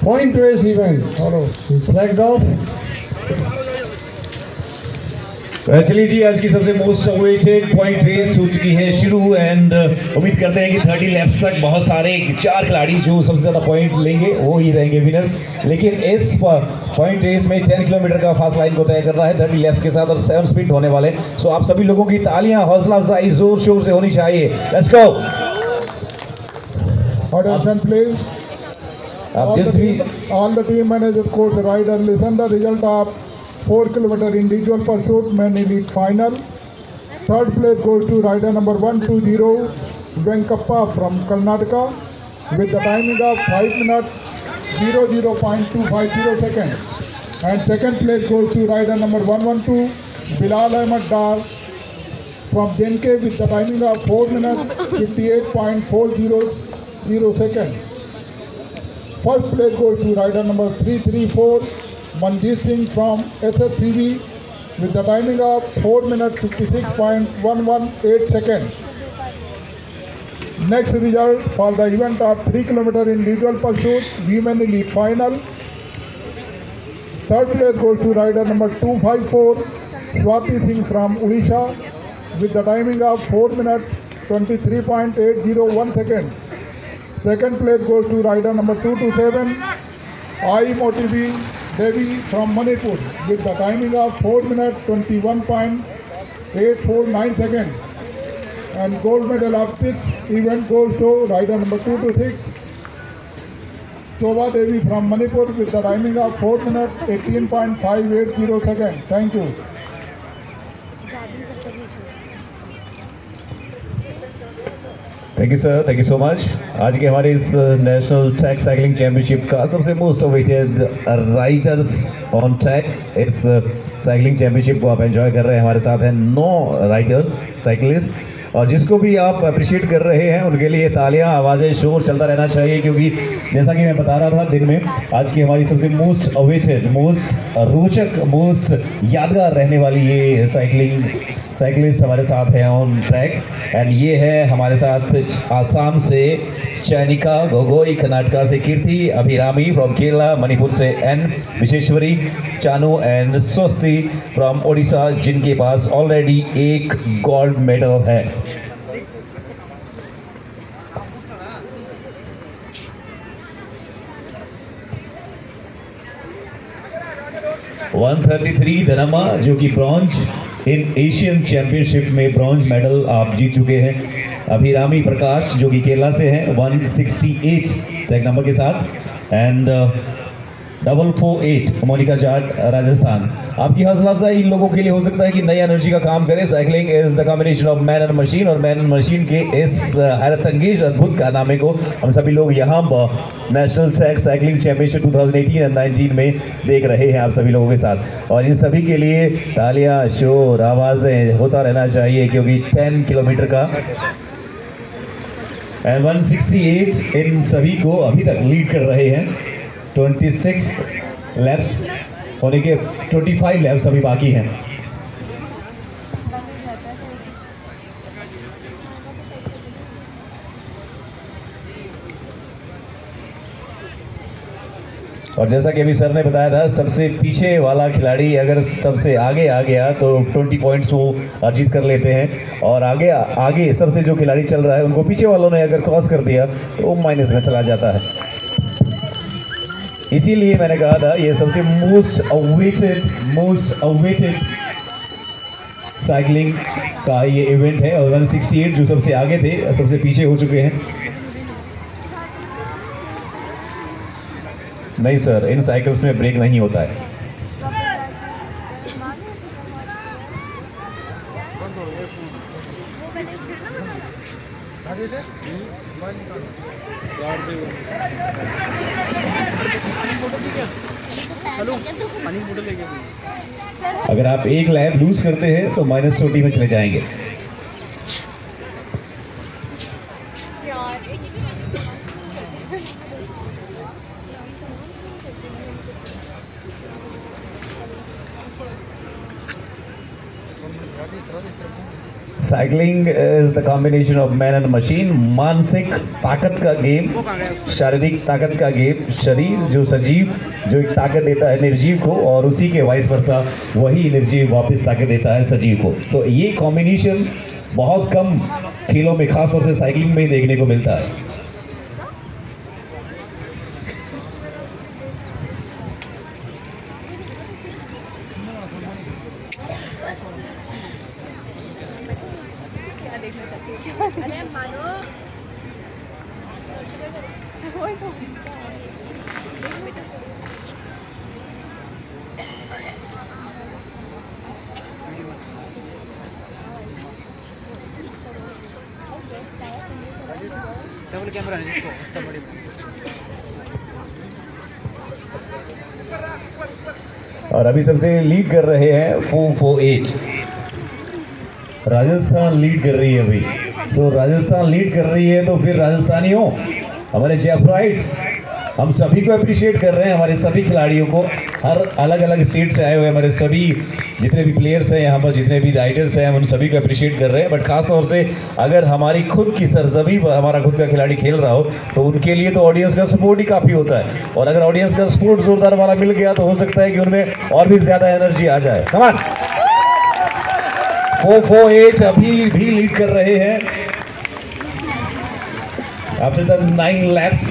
Point race event. Flagged off. चलिए जी, आज की सबसे मोस्ट अवेटेड पॉइंट रेस हो चुकी है शुरू एंड उम्मीद करते हैं कि 30 लैप्स तक बहुत सारे 4 खिलाड़ी जो सबसे ज़्यादा पॉइंट लेंगे वो ही रहेंगे विनर्स। लेकिन इस पॉइंट रेस में 10 किलोमीटर का फास्ट लाइन को तय कर रहा है 30 लैप्स के साथ और 7 स्पीड होने वाले। सो आप सभी लोगों की तालियां हौसला अफजाई जोर शोर से होनी चाहिए। Let's go. Attention please. आप जिस भी All the team managers, coach, rider, listen the result of 4 kilometer individual pursuit men elite final. Third place goes to rider number 120 Venkappa from Karnataka with the timing of 5 minutes 00.250 seconds. And second place goes to rider number 112 Bilal Ahmed Dar from Denke with the timing of 4 minutes 58.400 seconds. First place goes to rider number 334 Manjeet Singh from SSCB with the timing of 4 minutes 56.118 seconds. Next result for the event of 3 kilometer individual pursuit women elite final. Third place goes to rider number 254 Swati Singh from Odisha with the timing of 4 minutes 23.801 seconds. Second place goes to rider number 227 I Motivi Devi from Manipur with the timing of 4 minutes 21.849 seconds. And gold medal of this event goes to rider number 226 Shobha Devi from Manipur with the timing of 4 minutes 18.580 seconds. Thank you. Thank you sir, thank you so much. आज के हमारे इस national track cycling championship का सबसे most awaited riders on track, इस cycling championship को आप enjoy कर रहे हैं। हमारे साथ हैं 9 राइडर्स साइकिलिस्ट और जिसको भी आप अप्रिशिएट कर रहे हैं उनके लिए तालियां, आवाज़ें, शोर चलता रहना चाहिए क्योंकि जैसा कि मैं बता रहा था दिन में, आज की हमारी सबसे मोस्ट अवेटेड, मोस्ट रोचक, मोस्ट यादगार रहने वाली ये साइकिलिस्ट हमारे साथ हैं ऑन ट्रैक। एंड ये है हमारे साथ आसाम से चैनिका गोगोई, कर्नाटका से कीर्ति अभिरामी, फ्रॉम केरला, मणिपुर से N Visheshwari Chanu and Swasti from Odisha, जिनके पास ऑलरेडी एक गोल्ड मेडल है। वन 133 धनमा जो कि ब्रॉन्ज इन एशियन चैंपियनशिप में ब्रॉन्ज मेडल आप जीत चुके हैं। अभिरामी प्रकाश जो कि केरला से हैं 168 टैग नंबर के साथ एंड 448 मोनिका जाट राजस्थान। आपकी हौसला अफजाई इन लोगों के लिए हो सकता है कि नई एनर्जी का काम करे। Cycling is the combination of man and machine और मैन एंड मशीन के इस हैरत अंगेज अद्भुत कारनामे को हम सभी लोग यहाँ national track cycling championship 2018 and 19 में देख रहे हैं आप सभी लोगों के साथ। और इन सभी के लिए तालियां, शोर, आवाज़ें होता रहना चाहिए क्योंकि 10 किलोमीटर का एंड 168 इन सभी को अभी तक लीड कर रहे हैं। 26 लैप्स होने के 25 लैप्स अभी बाकी हैं। और जैसा कि अभी सर ने बताया था, सबसे पीछे वाला खिलाड़ी अगर सबसे आगे आ गया तो 20 पॉइंट्स वो अर्जित कर लेते हैं और आगे सबसे जो खिलाड़ी चल रहा है उनको पीछे वालों ने अगर क्रॉस कर दिया तो वो माइनस में चला जाता है। इसीलिए मैंने कहा था ये सबसे मोस्ट अवेटेड साइकिलिंग का ये इवेंट है। और 168 जो सबसे आगे थे सबसे पीछे हो चुके हैं। नहीं सर, इन साइकिल्स में ब्रेक नहीं होता है। अगर आप एक लैप लूज करते हैं तो -20 में चले जाएंगे। Cycling is the combination of man and machine. मानसिक ताकत का गेम, शारीरिक ताकत का गेम। शरीर जो सजीव, जो एक ताकत देता है निर्जीव को, और उसी के वाइस वर्सा वही निर्जीव वापस ताकत देता है सजीव को। तो ये कॉम्बिनेशन बहुत कम खेलों में, खासतौर से साइकिलिंग में ही देखने को मिलता है। अरे मानो डबल कैमरा है इसको तमड़ी में। और अभी सबसे लीड कर रहे हैं 448। राजस्थान लीड कर रही है अभी। तो राजस्थान लीड कर रही है तो फिर राजस्थानियों, हमारे जेफराइट्स, हम सभी को अप्रिशिएट कर रहे हैं, हमारे सभी खिलाड़ियों को। हर अलग अलग स्टेट से आए हुए हमारे सभी जितने भी प्लेयर्स हैं यहाँ पर, जितने भी राइडर्स हैं, हम उन सभी को अप्रिशिएट कर रहे हैं। बट खास तौर से अगर हमारी खुद की सरजमी पर हमारा खुद का खिलाड़ी खेल रहा हो तो उनके लिए तो ऑडियंस का सपोर्ट ही काफ़ी होता है। और अगर ऑडियंस का सपोर्ट जोरदार वाला मिल गया तो हो सकता है कि उनमें और भी ज़्यादा एनर्जी आ जाए। कमान 448 अभी भी लीड कर रहे हैं आफ्टर द 9 लैप्स।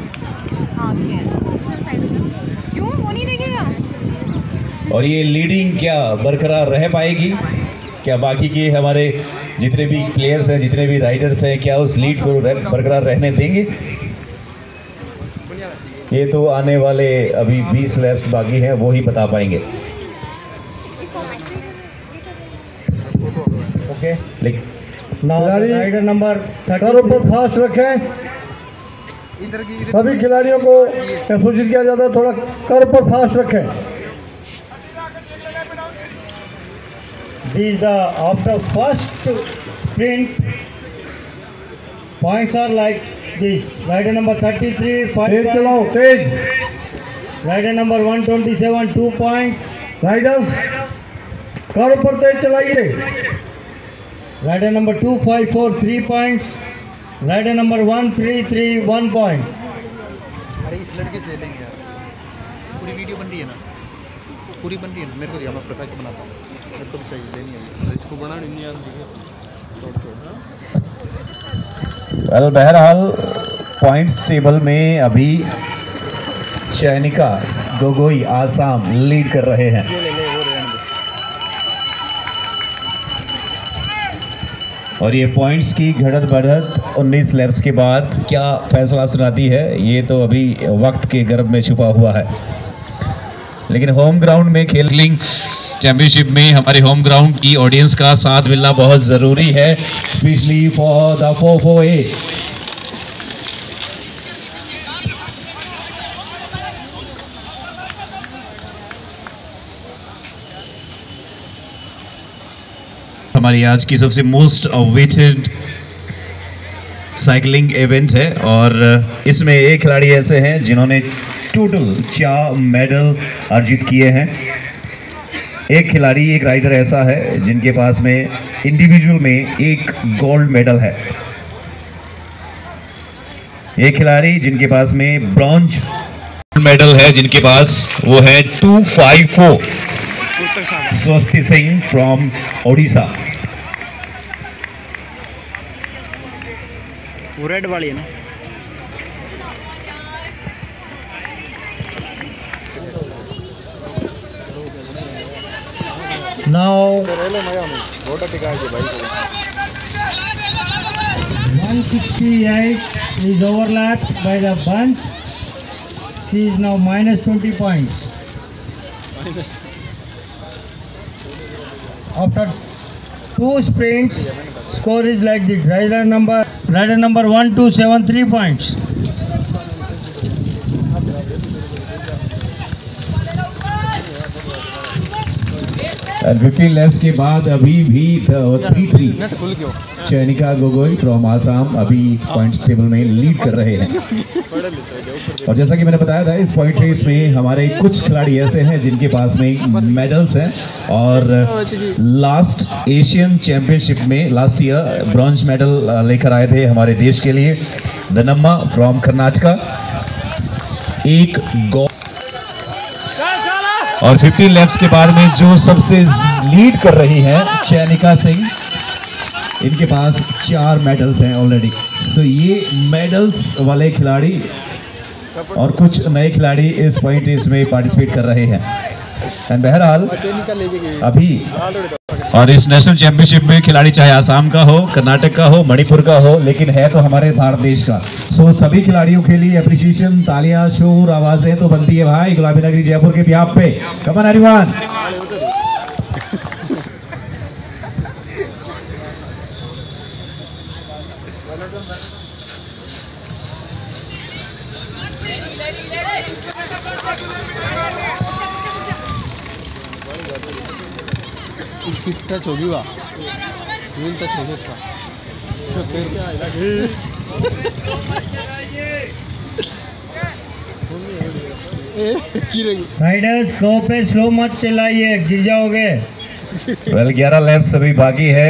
क्यों वो नहीं देखेगा? और ये लीडिंग क्या बरकरार रह पाएगी? क्या बाकी के हमारे जितने भी प्लेयर्स हैं, जितने भी राइडर्स हैं, क्या उस लीड को बरकरार रहने देंगे? ये तो आने वाले अभी 20 लैप्स बाकी हैं, वो ही बता पाएंगे। ओके, राइडर नंबर 13 पर फास्ट रखें। सभी खिलाड़ियों को सूचित किया जाता है थोड़ा कर पर फास्ट रखें। These after first sprint points are like this. Rider number 33 5 चलाओ तेज। Rider number 127 2 points. Riders कर पर तेज चलाइए। Rider number 254 3 points. Rider number 133 1 point. अरे इस लड़के से ले लेंगे यार, पूरी वीडियो बन रही है ना, पूरी बन रही है ना। मेरे को दिया, मैं परफेक्ट बनाता हूँ, मेरे को भी चाहिए लेनी है। इसको बना नहीं यार, वेल बहरहाल पॉइंट्स टेबल में अभी चयनिका गोगोई आसाम लीड कर रहे हैं। और ये पॉइंट्स की घड़त बढ़त 19 लैप्स के बाद क्या फैसला सुनाती है, ये तो अभी वक्त के गर्भ में छुपा हुआ है। लेकिन होम ग्राउंड में खेलिंग चैंपियनशिप में हमारे होम ग्राउंड की ऑडियंस का साथ मिलना बहुत ज़रूरी है, स्पेशली फॉर द 448। हमारी आज की सबसे मोस्ट अवेटेड साइकिलिंग इवेंट है और इसमें एक खिलाड़ी ऐसे हैं जिन्होंने टोटल 4 मेडल अर्जित किए हैं। एक खिलाड़ी, एक राइडर ऐसा है जिनके पास में इंडिविजुअल में 1 गोल्ड मेडल है। एक खिलाड़ी जिनके पास में ब्रॉन्ज मेडल है, जिनके पास वो है 254 स्वस्ति सिंह फ्रॉम ओडिशा। वो रेड वाली है ना। Now 168 is overlapped by the bunch. She is now minus 20 points. After 2 sprints, score is like this. Rider number 127 3 points. And 15 laps के बाद अभी भी 3-3 नेट खुल गया चयनिका गोगोई फ्रॉम आसाम अभी पॉइंट टेबल में लीड कर रहे हैं। और जैसा कि मैंने बताया था, इस पॉइंट रेस में हमारे कुछ खिलाड़ी ऐसे हैं जिनके पास में मेडल्स हैं और लास्ट एशियन चैंपियनशिप में लास्ट ईयर ब्रॉन्ज मेडल लेकर आए थे हमारे देश के लिए। दनम्मा फ्रॉम कर्नाटका एक गोल और 15 लैप्स के बाद में जो सबसे लीड कर रही है चयनिका सिंह, इनके पास 4 मेडल्स हैं ऑलरेडी। तो ये मेडल्स वाले खिलाड़ी और कुछ नए खिलाड़ी इस पॉइंट रेस में पार्टिसिपेट कर रहे हैं। एंड बहरहाल अभी और इस नेशनल चैंपियनशिप में खिलाड़ी चाहे आसाम का हो, कर्नाटक का हो, मणिपुर का हो, लेकिन है तो हमारे भारत देश का। सो सभी खिलाड़ियों के लिए अप्रिशिएशन, तालियां, शोर, आवाजें तो बनती है भाई गुलाबी नगरी जयपुर के बिहाफ पे। Come on everyone. इसकी टच होगी वाह, व्हील टच होगी इसका। तो फिर क्या आएगा? राइडर्स स्लो पे स्लो मत चलाइए, गिर जाओगे। वेल 11 लैप्स अभी बाकी है।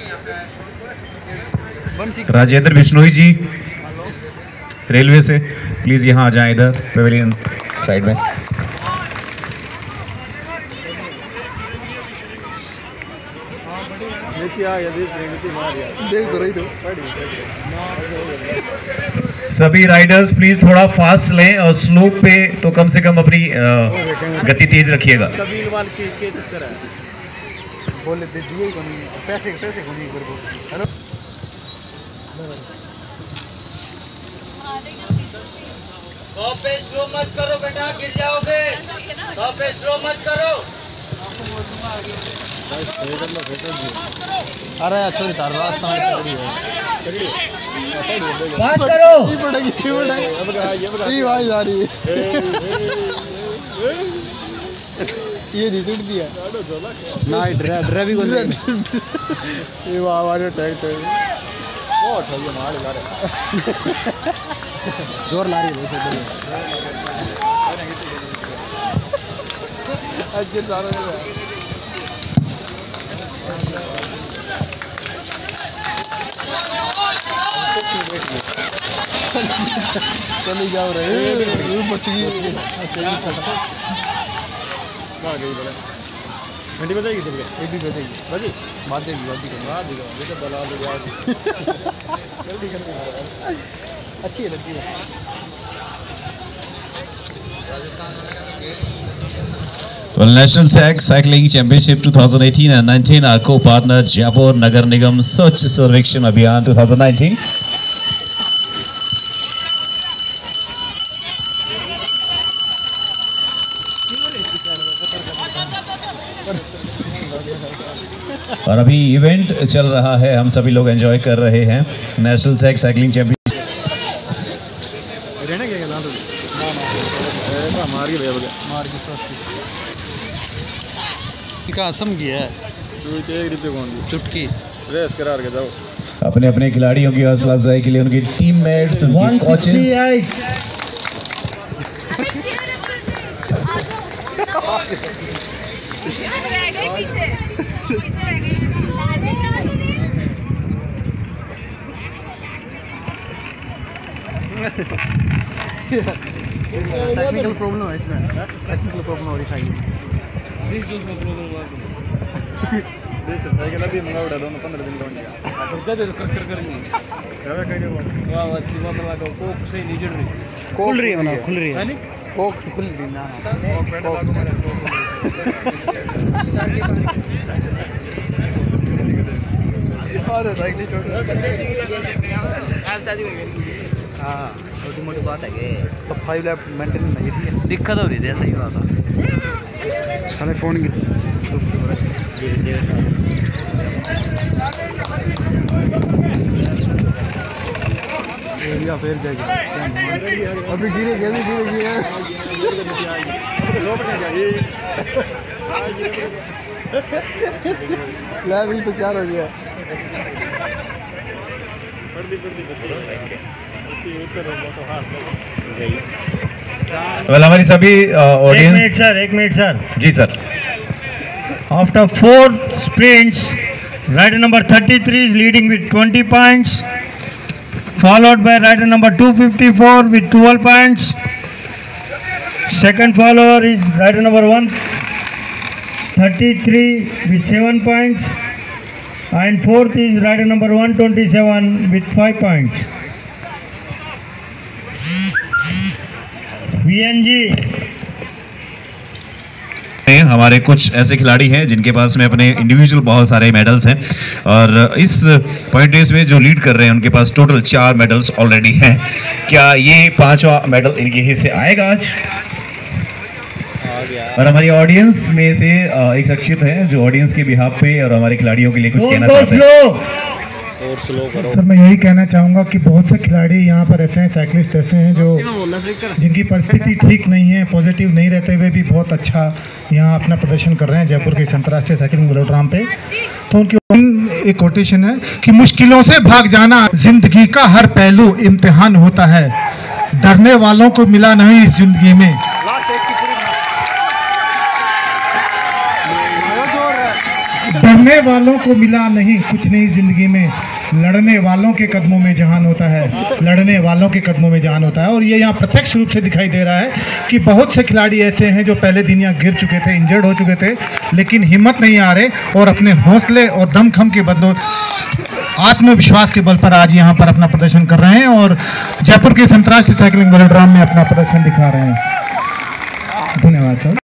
राजेंद्र बिश्नोई जी रेलवे से प्लीज यहाँ आ जाएं इधर पेविलियन साइड में। देख तो रही तो सभी राइडर्स प्लीज थोड़ा फास्ट लें और स्लो पे तो कम से कम अपनी गति तेज रखिएगा। बोले दे दिए पैसे पैसे कोनी कर दो। हेलो पे स्लो मत करो बेटा, गिर जाओगे। पे स्लो मत करो। अरे अच्छा तार रास्ता में चल रही है। बात करो। ये पड़ेगी ये भाई जा रही है। ये नहीं टूट दिया ना, ड्राइव भी कर ये वाह वाह टैग बहुत हो गया मार ला रहे जोर ला रही है अच्छे सारा चली जाओ रहे बच गई घंटी बजाएगी चल गया एक भी बजेगी बजी बात देगी बात देगी तो बला दो जल्दी कर अच्छी है लड़की है। Well, National Tag Cycling Championship 2018 and 19 our co-partner Jaipur Nagar Nigam Swachh Sarvekshan Abhiyan 2019. और अभी इवेंट चल रहा है, हम सभी लोग एंजॉय कर रहे हैं नेशनल टैग साइकिलिंग चैंपियनशिप। रहना क्या ना ना मार के मार के का असम की है चुटकी रेस करा के जाओ। अपने अपने खिलाड़ियों की हौसला अफजाई के लिए उनके टीममेट्स, उनके कोचेस टेक्निकल प्रॉब्लम है इसमें, टेक्निकल प्रॉब्लम हो रही है। देख सकता है कि अभी मंगा उड़ा दोनों 15 दिन लौट अब ज्यादा कर करेंगे रवा कहीं वाह वाह जीवा में लगा कोक सही नहीं जड़ रही, खुल रही है ना, खुल रही है कोक खुल रही ना अरे साइकिल हाँ छोटी मोटी बात है कि तो 5 लैप मेंटेन नहीं है, दिक्कत हो रही थी सही बात है सारे फोन की एरिया फेर जाएगी अभी गिरे लेवल तो 4 हो गया। वेल हमारी सभी ऑडियंस एक minute sir ji sir. After 4 sprints rider number 33 is leading with 20 points, followed by rider number 254 with 12 points. Second follower is rider number 133 with 7 points, and fourth is rider number 127 with 5 points. VNG हमारे कुछ ऐसे खिलाड़ी हैं जिनके पास में अपने individual बहुत सारे मेडल्स हैं, और इस पॉइंट रेस में जो लीड कर रहे हैं उनके पास टोटल 4 मेडल्स ऑलरेडी हैं। क्या ये 5वां मेडल इनके हिस्से आएगा आज? और हमारी ऑडियंस में से एक शख्सियत है जो ऑडियंस के बिहाफ पे और हमारे खिलाड़ियों के लिए कुछ कहना चाहते हैं। और स्लो करो सर मैं यही कहना चाहूँगा कि बहुत से खिलाड़ी यहाँ पर ऐसे हैं, साइकिलिस्ट ऐसे हैं जो जिनकी परिस्थिति ठीक नहीं है, पॉजिटिव नहीं रहते हुए भी बहुत अच्छा यहाँ अपना प्रदर्शन कर रहे हैं जयपुर के इस अंतर्राष्ट्रीय साइकिलिंग वेलोड्रोम पे। तो उनकी एक कोटेशन है कि मुश्किलों से भाग जाना जिंदगी का हर पहलू इम्तिहान होता है, डरने वालों को मिला नहीं इस जिंदगी में। डरने वालों को मिला नहीं कुछ नहीं जिंदगी में, लड़ने वालों के कदमों में जहान होता है, लड़ने वालों के कदमों में जहान होता है। और ये यहाँ प्रत्यक्ष रूप से दिखाई दे रहा है कि बहुत से खिलाड़ी ऐसे हैं जो पहले दिन यहाँ गिर चुके थे, इंजर्ड हो चुके थे, लेकिन हिम्मत नहीं आ रहे और अपने हौसले और दमखम के बदौलत आत्मविश्वास के बल पर आज यहाँ पर अपना प्रदर्शन कर रहे हैं और जयपुर के अंतर्राष्ट्रीय साइकिलिंग वेलोड्रोम में अपना प्रदर्शन दिखा रहे हैं। धन्यवाद सर।